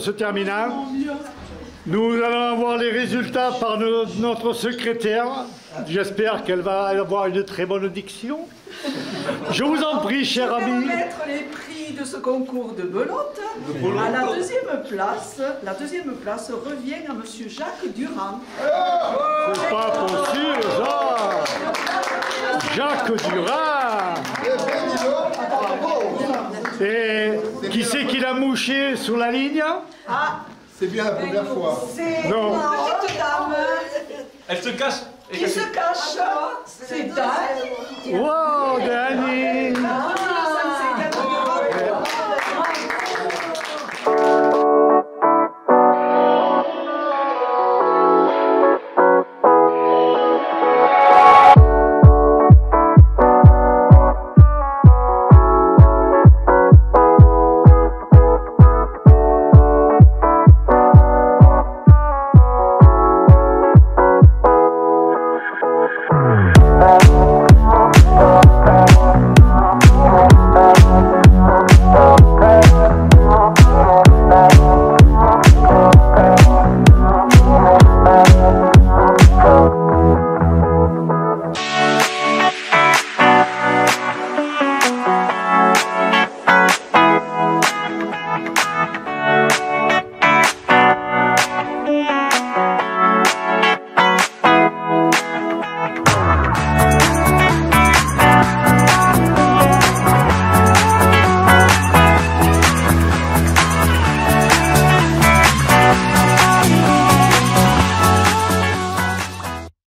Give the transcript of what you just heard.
se terminant. Nous allons avoir les résultats par notre secrétaire. J'espère qu'elle va avoir une très bonne diction. Je vous en prie, cher ami. Je vais remettre les prix de ce concours de belote. À la deuxième place revient à monsieur Jacques Durand. C'est pas possible, ça. Jacques Durand. Et qui c'est qui l'a mouché sur la ligne? C'est bien la première fois. C'est Non. une petite dame Elle se cache. qui se cache. C'est Dani. Wow, Dani.